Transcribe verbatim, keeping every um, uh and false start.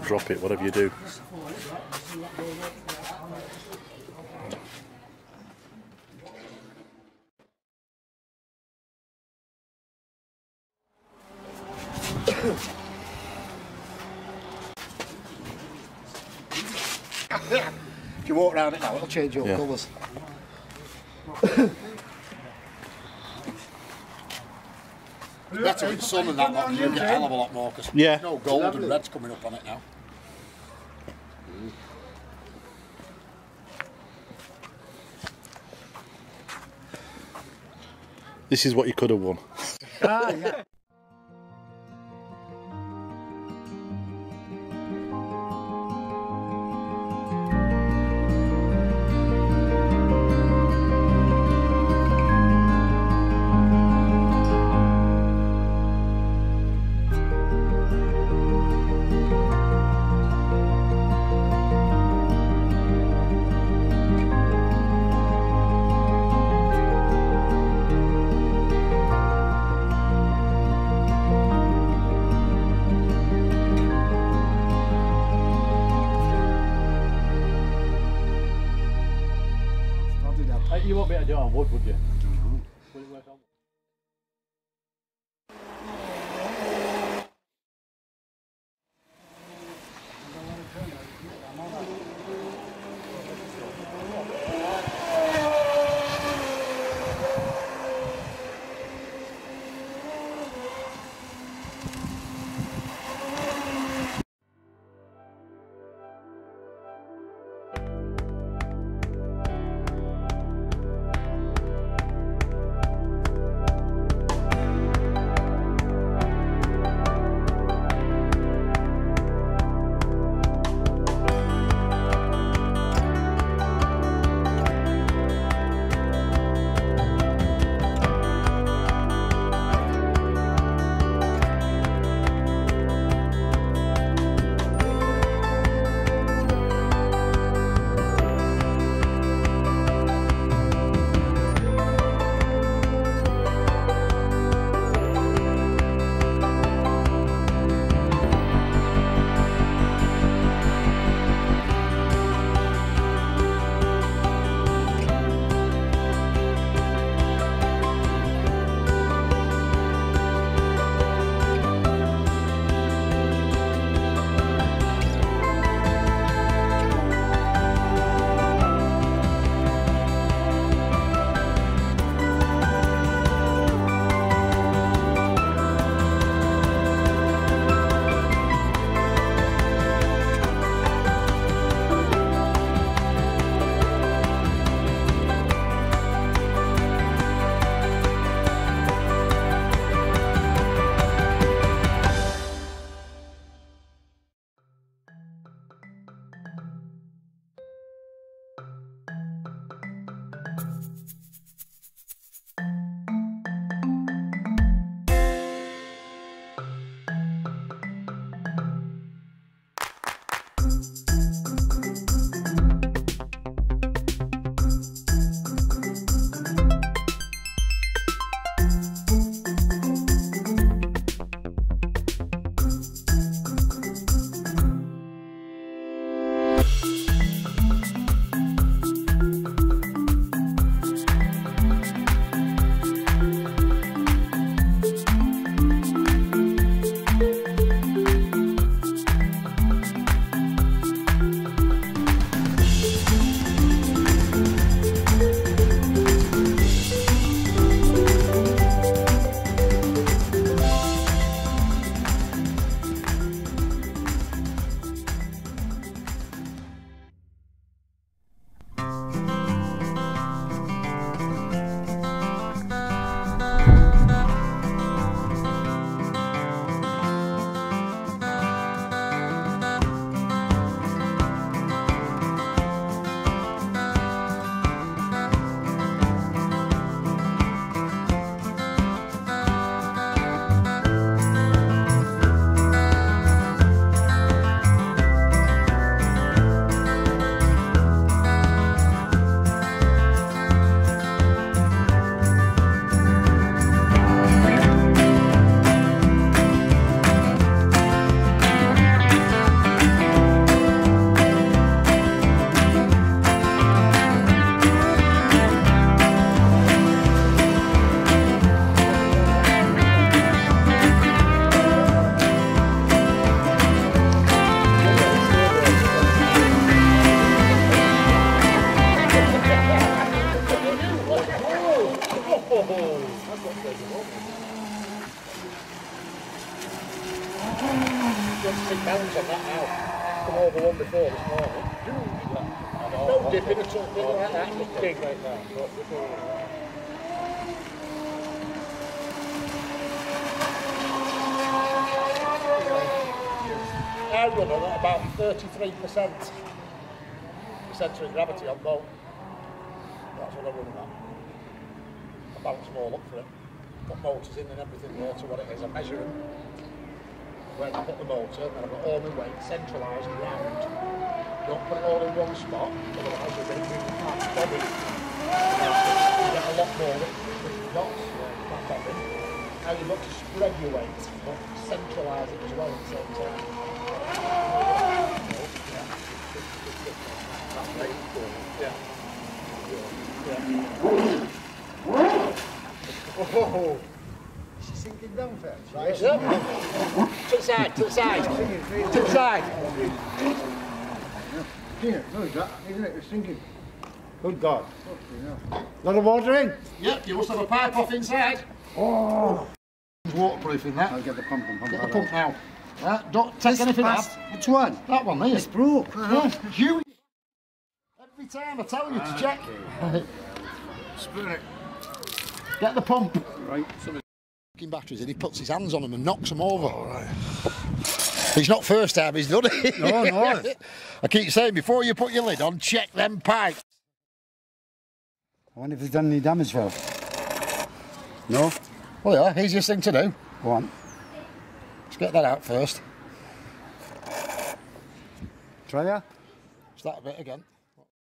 drop it, whatever you do. If you walk around it now, it'll change your Yeah. colours. Better with sun and that lot, you get a hell of a lot more, because Yeah. no gold and red's coming up on it now. This is what you could have won. Ah, yeah. You won't be able to do it on wood, would you? Mm-hmm. Will it work on? Just sit balance on that now. Come over one before this morning. No dipping at all, nothing like that. Just dig right now. I run on at about thirty-three percent centre of gravity on both. That's what I run at. I balance them all up for it. Put motors in and everything there to what it is. I measure them. Where I put the motor, and then I've got all my weight centralised around. Don't put it all in one spot, otherwise you're going to move the parts body. You get a lot more with the dots, that bobbin. Now you've got to spread your weight, but centralise it as well at the same time. Yeah. Yeah. Oh. She's sinking down first. Right. Yeah. To the side, to the side. To the side. Yeah, no, it's that, isn't it? It's sinking. Good God. A lot of water in? Yep, you must have a pipe off inside. Oh. It's waterproof in that. I'll get the pump and pump Get that the pump out. now. Right, don't take anything out. Which one? That one there. It's broke. Yeah, you. Every time I tell you to check. Spin it. Get the pump. Right. Batteries and he puts his hands on them and knocks them over. All right. He's not first time he's done it. No, no. I keep saying before you put your lid on, check them pipes. I wonder if he's done any damage, Phil. No? Well, yeah, easiest thing to do. Go on. Let's get that out first. Try that. Start a bit again.